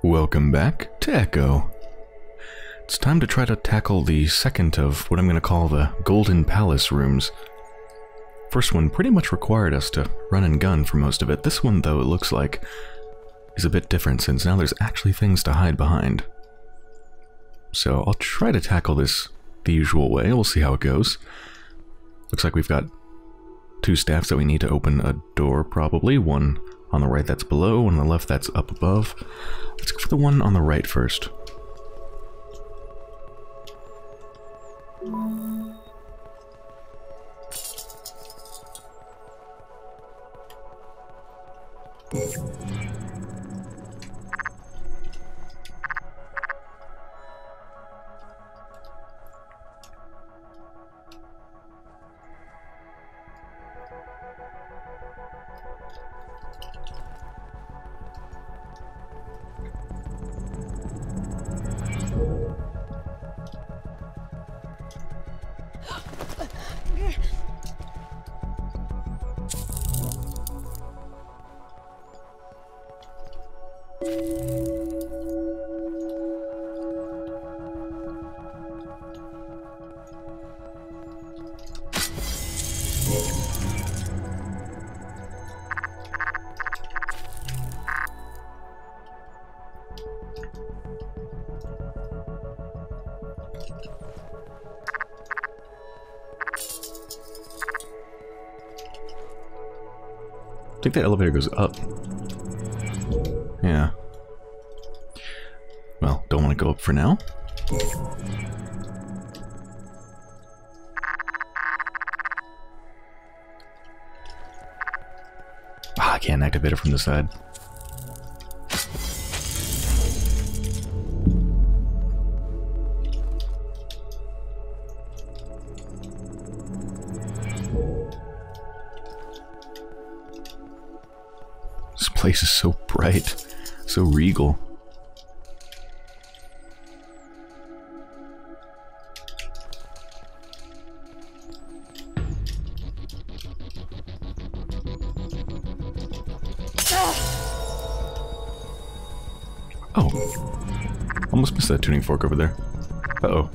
Welcome back to Echo. It's time to try to tackle the second of what I'm going to call the Golden Palace rooms. First one pretty much required us to run and gun for most of it. This one, though, it looks like, is a bit different since now there's actually things to hide behind. So I'll try to tackle this the usual way. We'll see how it goes. Looks like we've got two staffs that we need to open a door, probably. One on the right that's below, one on the left that's up above. Let's go for the one on the right first. I think the elevator goes up. Yeah. Well, don't want to go up for now. I can't activate it from the side. This place is so bright, so regal. Oh, almost missed that tuning fork over there. Uh-oh.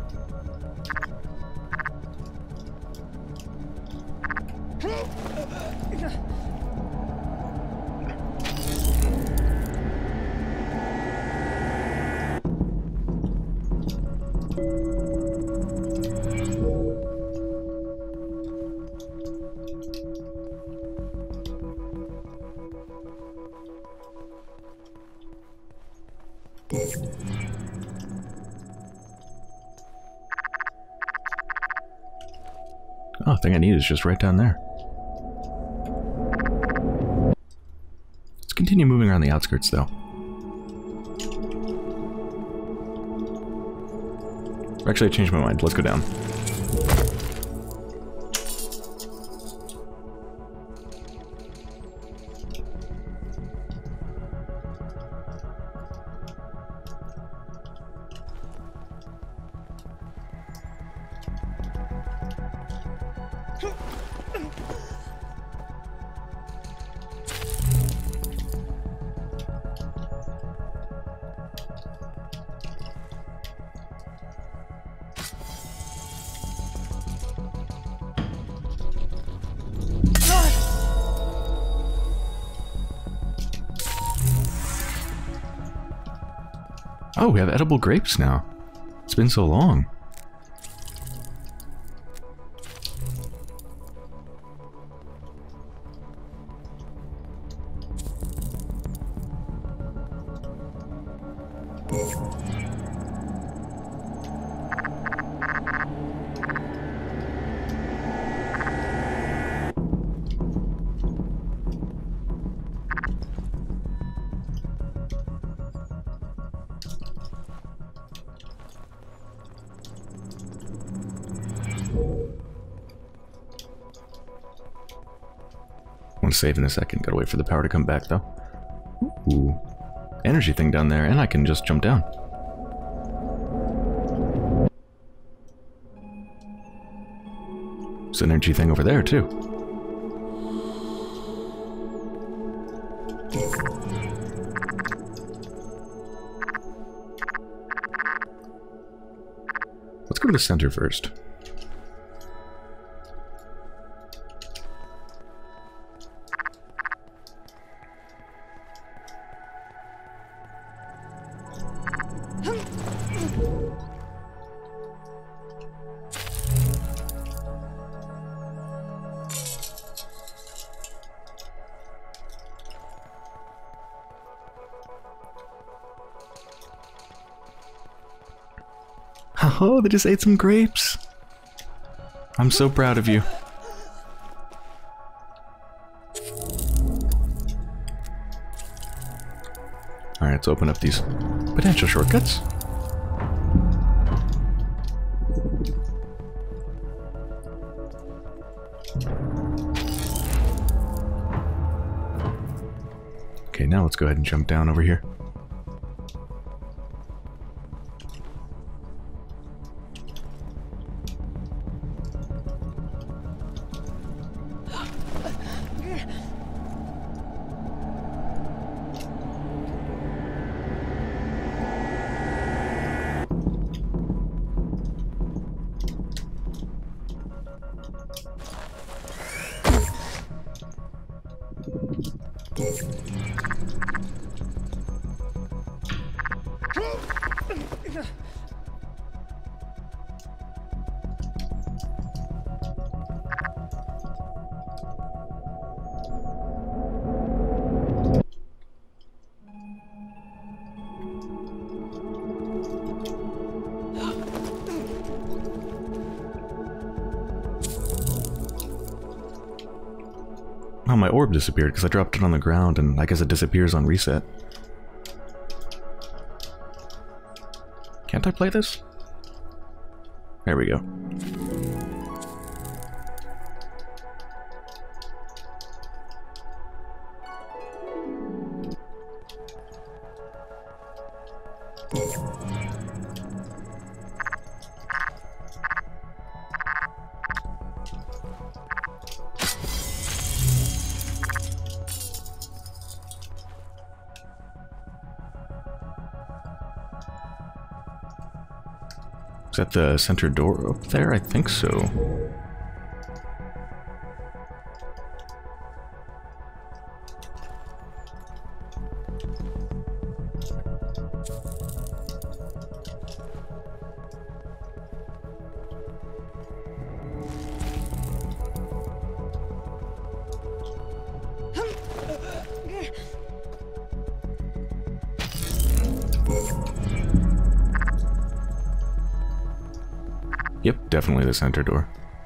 Oh, the thing I need is just right down there. Let's continue moving around the outskirts, though. Actually, I changed my mind. Let's go down. Oh, we have edible grapes now. It's been so long. Save in a second. Gotta wait for the power to come back, though. Ooh. Energy thing down there, and I can just jump down. There's an energy thing over there, too. go to center first. Oh, they just ate some grapes. I'm so proud of you. Alright, let's open up these potential shortcuts. Okay, now let's go ahead and jump down over here. Oh, my orb disappeared because I dropped it on the ground, and I guess it disappears on reset. Can't I play this? There we go. Is that the center door up there? I think so. Yep, definitely the center door.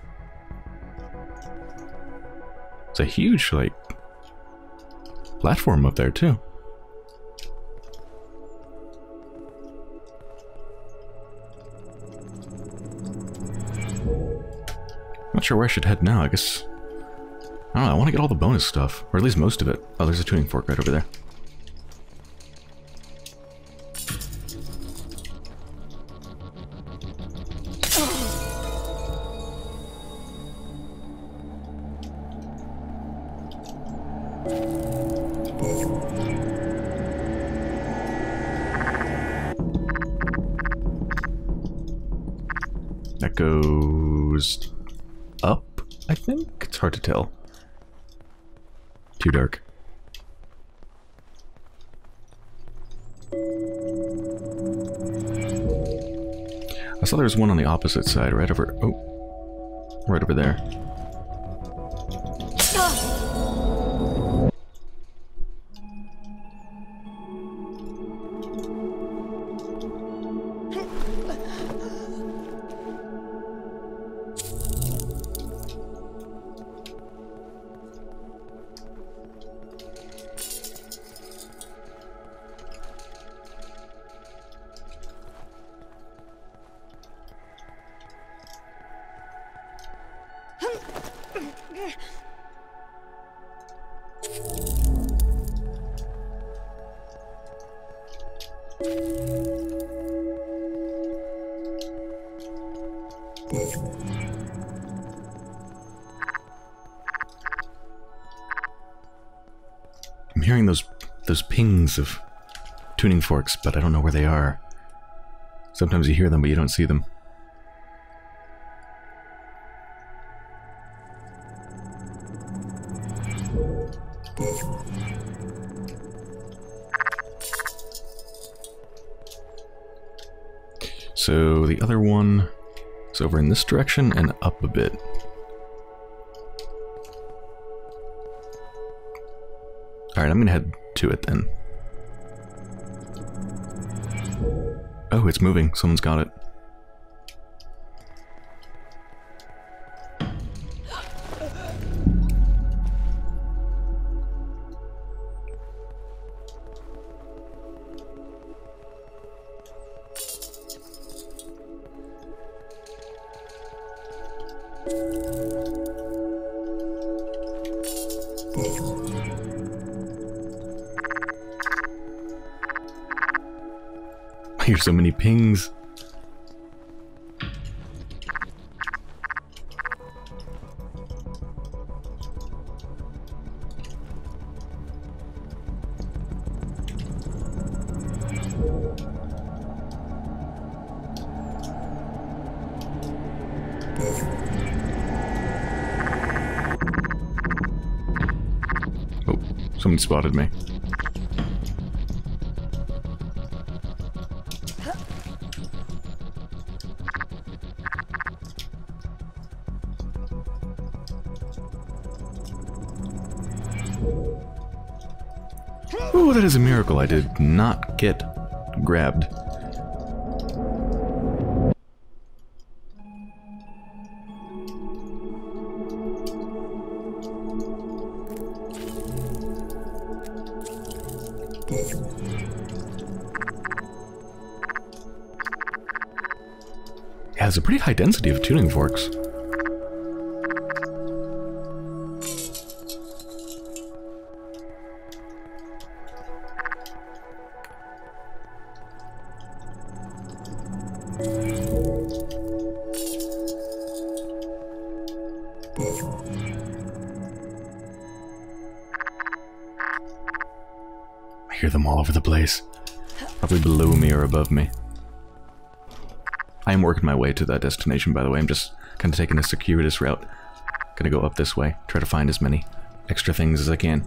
It's a huge, like, platform up there, too. Not sure where I should head now, I guess. I don't know, I want to get all the bonus stuff, or at least most of it. Oh, there's a tuning fork right over there. That goes up, I think? It's hard to tell. Too dark. I saw there was one on the opposite side, right over... Oh. Right over there. I'm hearing those pings of tuning forks, but I don't know where they are. Sometimes you hear them, but you don't see them. So the other one is over in this direction and up a bit. Alright, I'm gonna head to it then. Oh, it's moving. Someone's got it. I hear so many pings. Oh, someone spotted me. Oh, that is a miracle. I did not get grabbed. Yeah, there's a pretty high density of tuning forks. I hear them all over the place. Probably below me or above me. I am working my way to that destination, by the way. I'm just kind of taking a circuitous route. Gonna go up this way, try to find as many extra things as I can.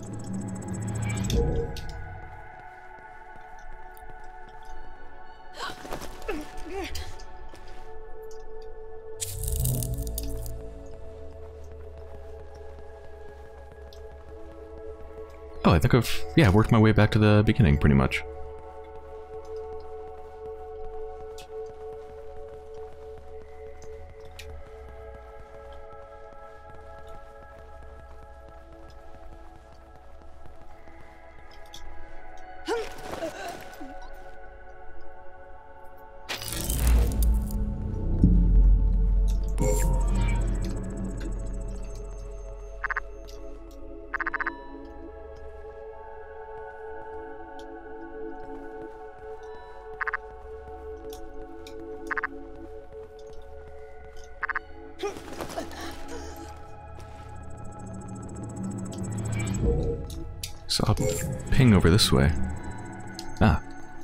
Oh, I think I've worked my way back to the beginning, pretty much. Saw a ping over this way. Ah.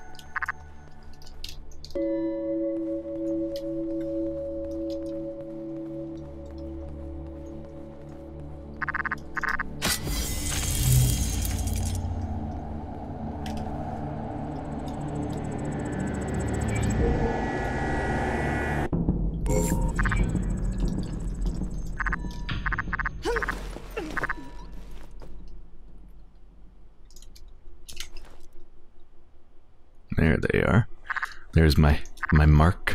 There they are. There's my mark.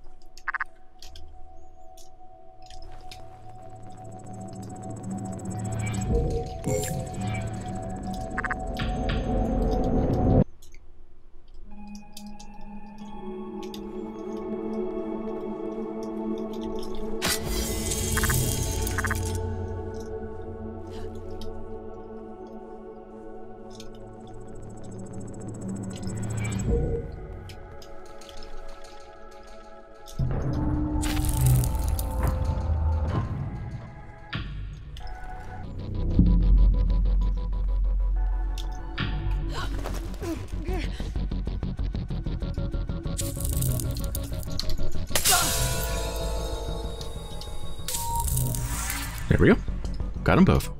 There we go. Got them both.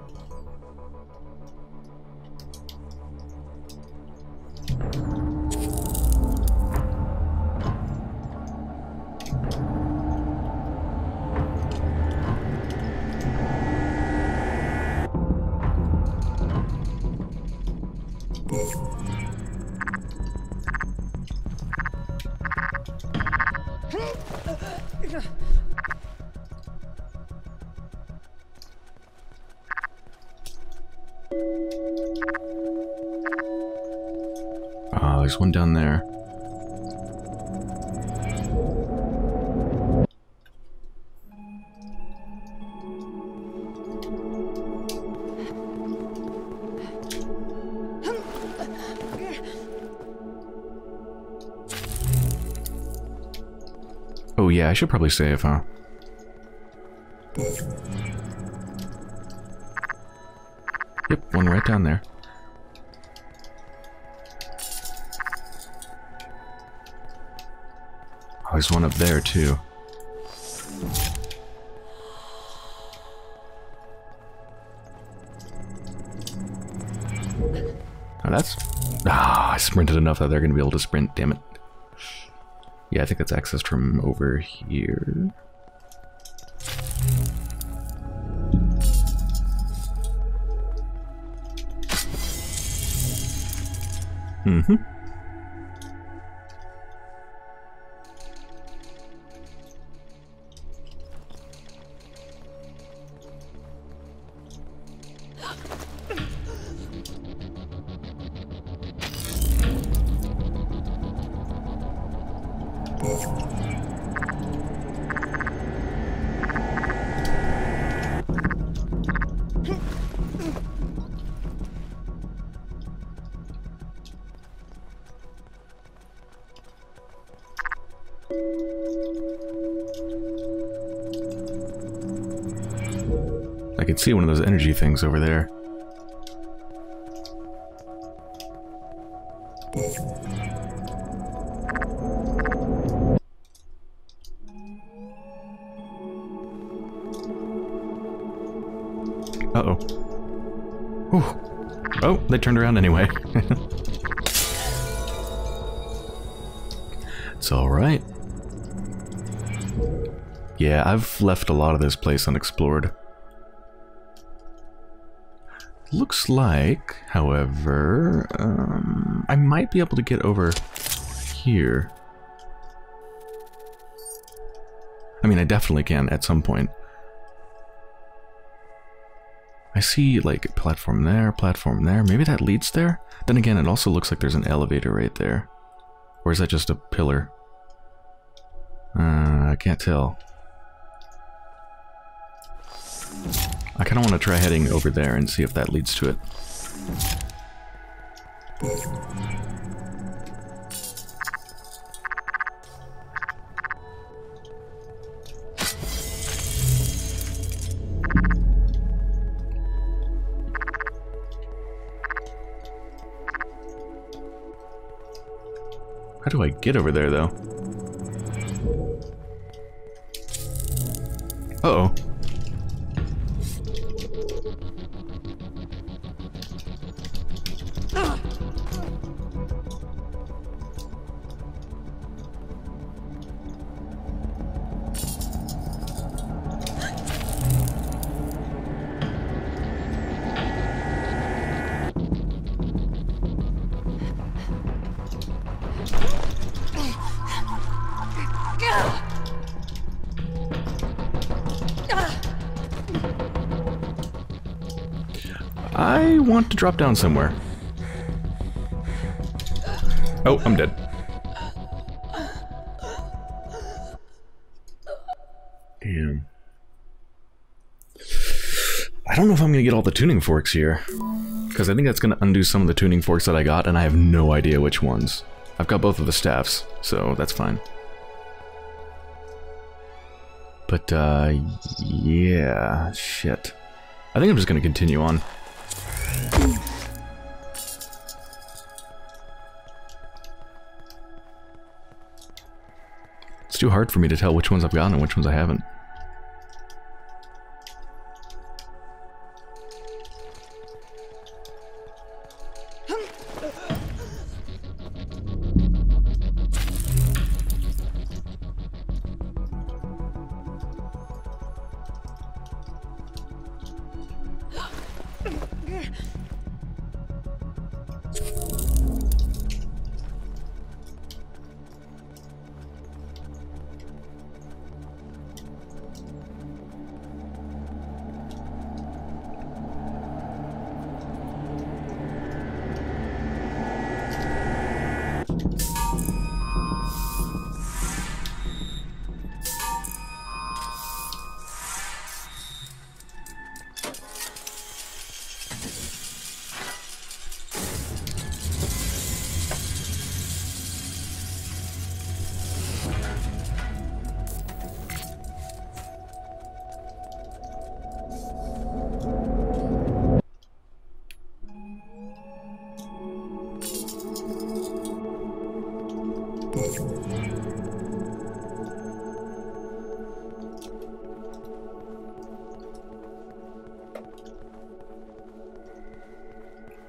Ah, there's one down there. Oh yeah, I should probably save, huh? Yep, one right down there. Oh, there's one up there, too. Oh, that's... Ah, I sprinted enough that they're going to be able to sprint, damn it. Yeah, I think that's accessed from over here. Mm-hmm. I can see one of those energy things over there. Uh-oh. Whew. Oh, they turned around anyway. It's alright. Yeah, I've left a lot of this place unexplored. Looks like, however, I might be able to get over here. I mean, I definitely can at some point. I see, like, platform there, platform there. Maybe that leads there? Then again, it also looks like there's an elevator right there. Or is that just a pillar? I can't tell. I kind of want to try heading over there and see if that leads to it. How do I get over there, though? Uh-oh. I want to drop down somewhere. Oh, I'm dead. Damn. I don't know if I'm gonna get all the tuning forks here, because I think that's gonna undo some of the tuning forks that I got, and I have no idea which ones. I've got both of the staffs, so that's fine. But, yeah, shit. I think I'm just gonna continue on. It's too hard for me to tell which ones I've gotten and which ones I haven't.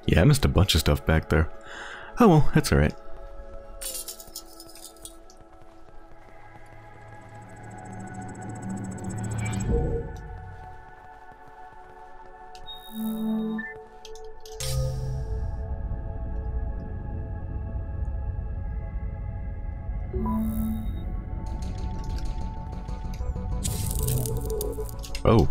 Yeah, I missed a bunch of stuff back there. Oh well, that's alright. Oh.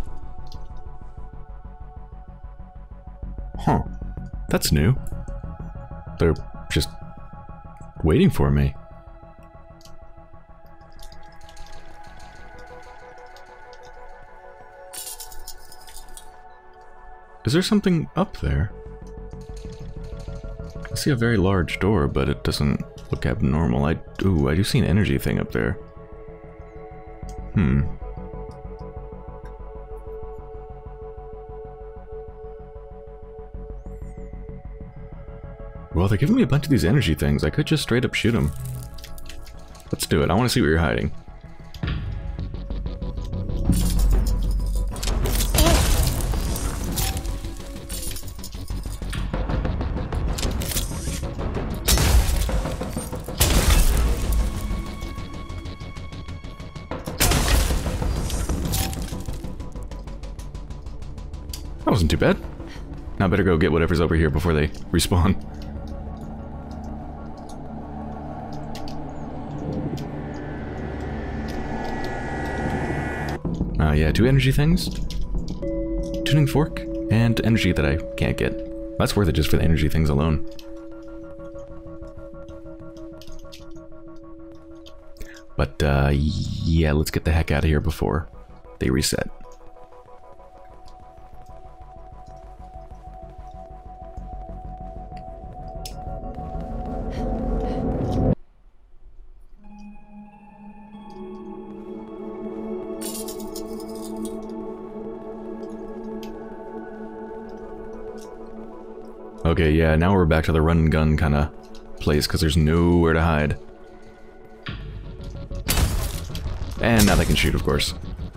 Huh. That's new. They're just waiting for me. Is there something up there? I see a very large door, but it doesn't look abnormal. I do see an energy thing up there. Hmm. Well, they're giving me a bunch of these energy things. I could just straight up shoot them. Let's do it. I want to see what you're hiding. That wasn't too bad. Now I better go get whatever's over here before they respawn. Yeah, 2 energy things. Tuning fork, and energy that I can't get. That's worth it just for the energy things alone. But, yeah, let's get the heck out of here before they reset. Okay, yeah, now we're back to the run and gun kind of place because there's nowhere to hide. And now they can shoot, of course.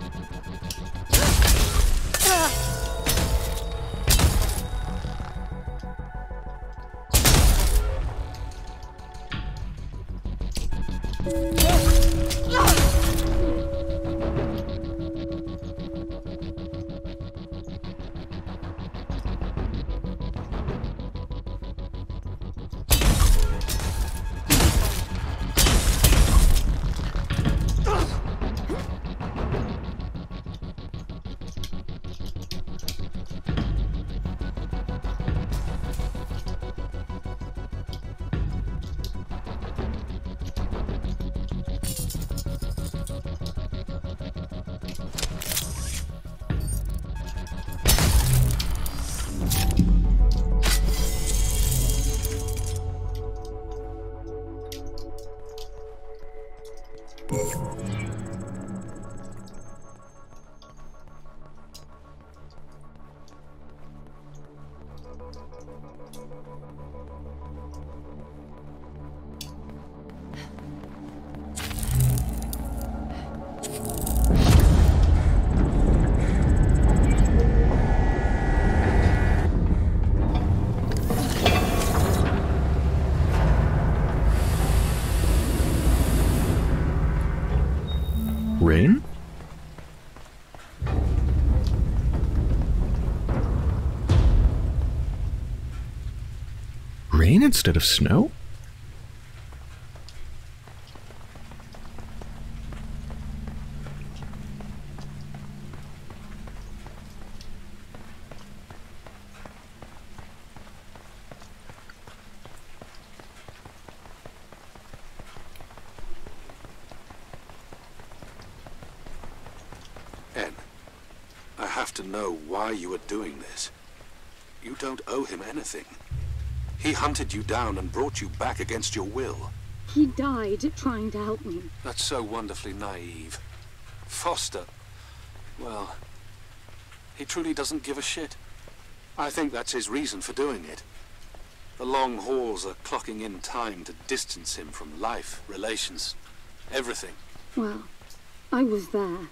Rain? Rain instead of snow? To know why you are doing this. You don't owe him anything. He hunted you down and brought you back against your will. He died trying to help me. That's so wonderfully naive. Foster, well, he truly doesn't give a shit. I think that's his reason for doing it. The long hauls are clocking in time to distance him from life, relations, everything. Well, I was there.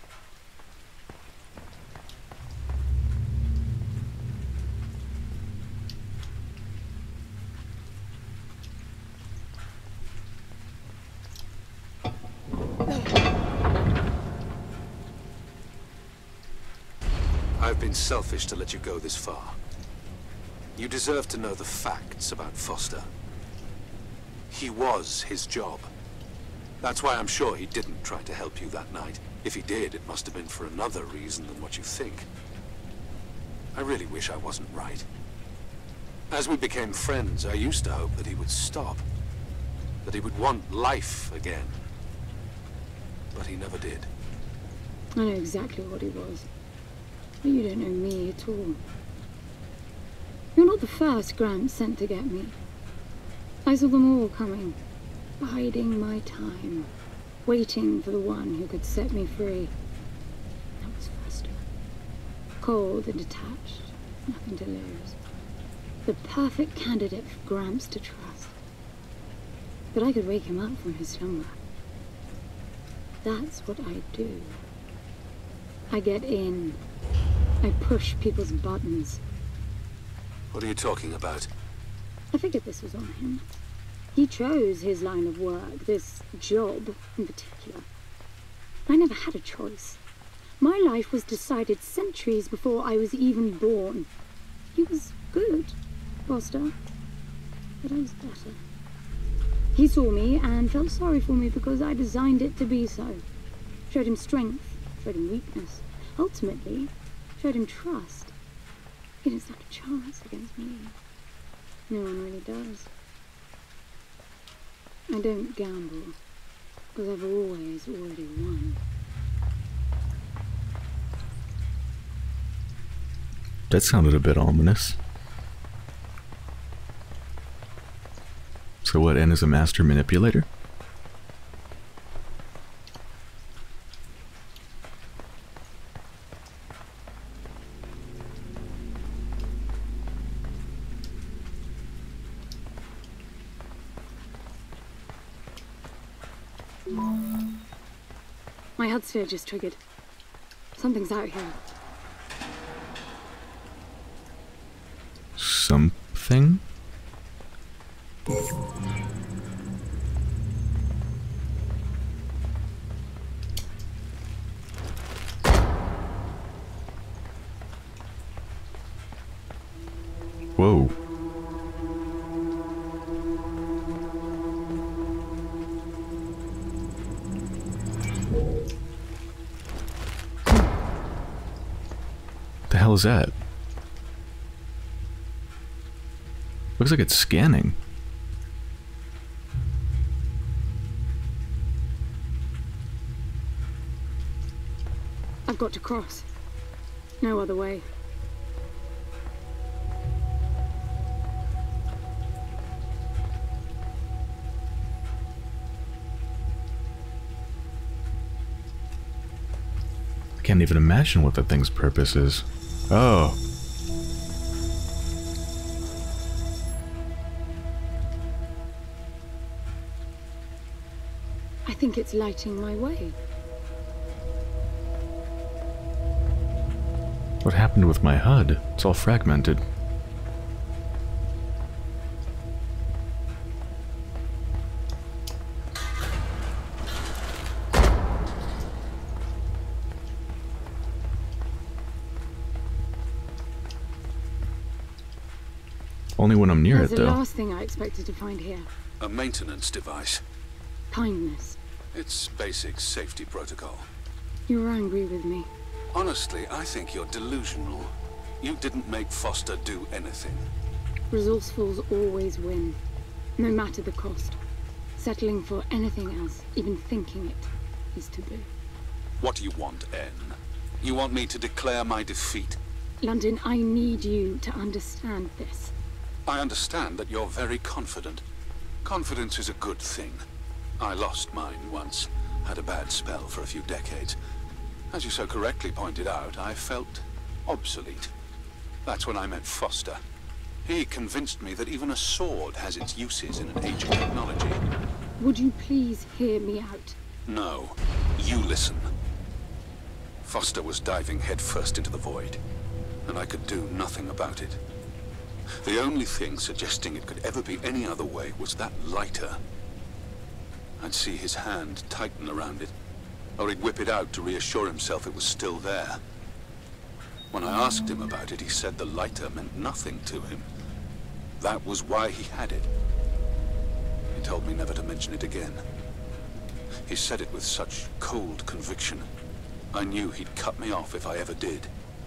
I've been selfish to let you go this far. You deserve to know the facts about Foster. He was his job. That's why I'm sure he didn't try to help you that night. If he did, it must have been for another reason than what you think. I really wish I wasn't right. As we became friends, I used to hope that he would stop. That he would want life again. But he never did. I know exactly what he was. But you don't know me at all. You're not the first Gramps sent to get me. I saw them all coming, biding my time, waiting for the one who could set me free. That was Foster. Cold and detached, nothing to lose. The perfect candidate for Gramps to trust. But I could wake him up from his slumber. That's what I do. I get in. I push people's buttons. What are you talking about? I figured this was on him. He chose his line of work, this job in particular. I never had a choice. My life was decided centuries before I was even born. He was good, Foster, but I was better. He saw me and felt sorry for me because I designed it to be so. Showed him strength, showed him weakness. Ultimately, showed him trust. He didn't stand a chance against me. No one really does. I don't gamble, because I've always already won. That sounded a bit ominous. So what, N is a master manipulator? My HUD sphere just triggered. Something's out here. Something? Whoa. The hell is that? Looks like it's scanning. I've got to cross. No other way. I can't even imagine what that thing's purpose is. Oh. I think it's lighting my way. What happened with my HUD? It's all fragmented. Only when I'm near That's it, the though. last thing I expected to find here. A maintenance device. Kindness. It's basic safety protocol. You're angry with me. Honestly, I think you're delusional. You didn't make Foster do anything. Resourcefuls always win, no matter the cost. Settling for anything else, even thinking it, is taboo. What do you want, N? You want me to declare my defeat? London, I need you to understand this. I understand that you're very confident. Confidence is a good thing. I lost mine once. Had a bad spell for a few decades. As you so correctly pointed out, I felt obsolete. That's when I met Foster. He convinced me that even a sword has its uses in an age of technology. Would you please hear me out? No. You listen. Foster was diving headfirst into the void, and I could do nothing about it. The only thing suggesting it could ever be any other way was that lighter. I'd see his hand tighten around it, or he'd whip it out to reassure himself it was still there. When I asked him about it, he said the lighter meant nothing to him. That was why he had it. He told me never to mention it again. He said it with such cold conviction. I knew he'd cut me off if I ever did.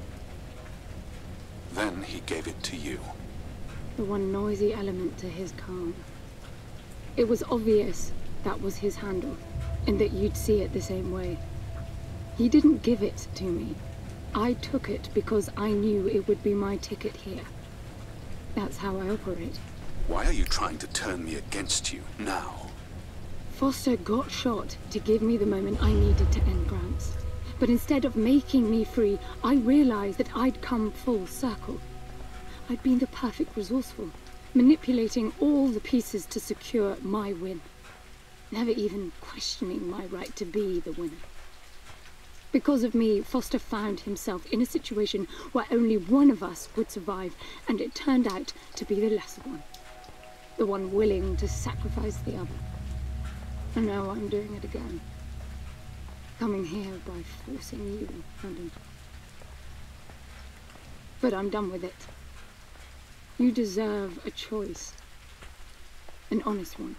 Then he gave it to you. The one noisy element to his calm. It was obvious that was his handle, and that you'd see it the same way. He didn't give it to me. I took it because I knew it would be my ticket here. That's how I operate. Why are you trying to turn me against you now? Foster got shot to give me the moment I needed to end Grants. But instead of making me free, I realized that I'd come full circle. I'd been the perfect resourceful, manipulating all the pieces to secure my win, never even questioning my right to be the winner. Because of me, Foster found himself in a situation where only one of us would survive, and it turned out to be the lesser one. The one willing to sacrifice the other. And now I'm doing it again. Coming here by forcing you, London. But I'm done with it. You deserve a choice. An honest one.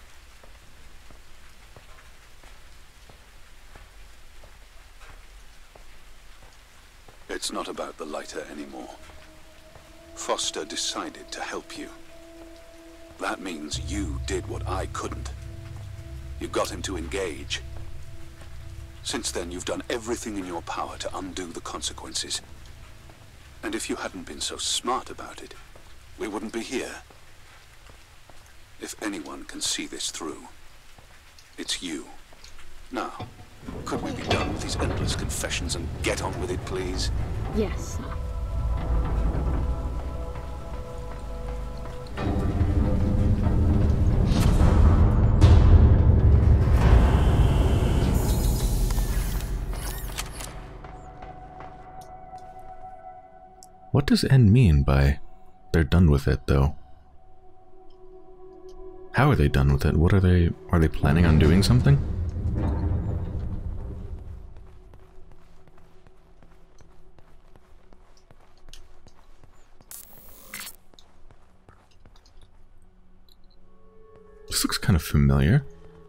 It's not about the lighter anymore. Foster decided to help you. That means you did what I couldn't. You got him to engage. Since then, you've done everything in your power to undo the consequences. And if you hadn't been so smart about it, we wouldn't be here. If anyone can see this through, it's you. Now, could we be done with these endless confessions and get on with it, please? Yes, sir. What does end mean by they're done with it, though? How are they done with it? What are they planning on doing something? This looks kind of familiar.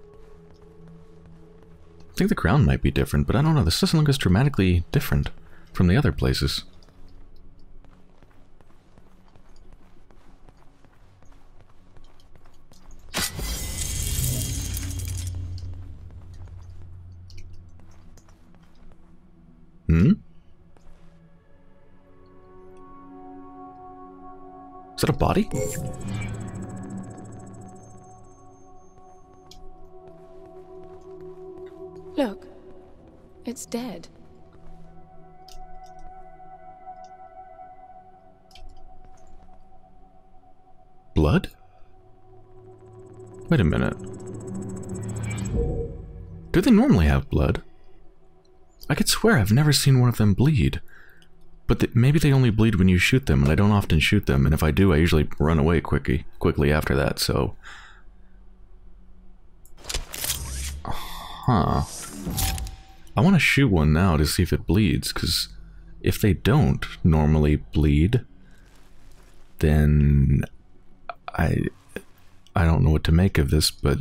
I think the ground might be different, but I don't know. This doesn't look as dramatically different from the other places. Is that a body? Look, it's dead. Blood? Wait a minute. Do they normally have blood? I could swear I've never seen one of them bleed. But maybe they only bleed when you shoot them, and I don't often shoot them, and if I do, I usually run away quickly after that, so... Huh. I want to shoot one now to see if it bleeds, because if they don't normally bleed, then I don't know what to make of this, but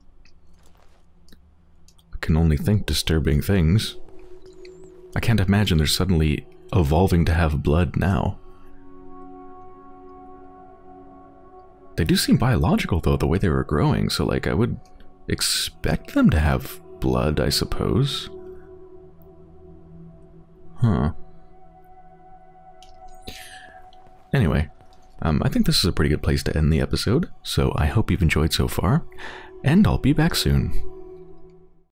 I can only think disturbing things. I can't imagine they're suddenly evolving to have blood now. They do seem biological, though, the way they were growing, so, like, I would expect them to have blood, I suppose. Huh. Anyway, I think this is a pretty good place to end the episode, so I hope you've enjoyed so far, and I'll be back soon.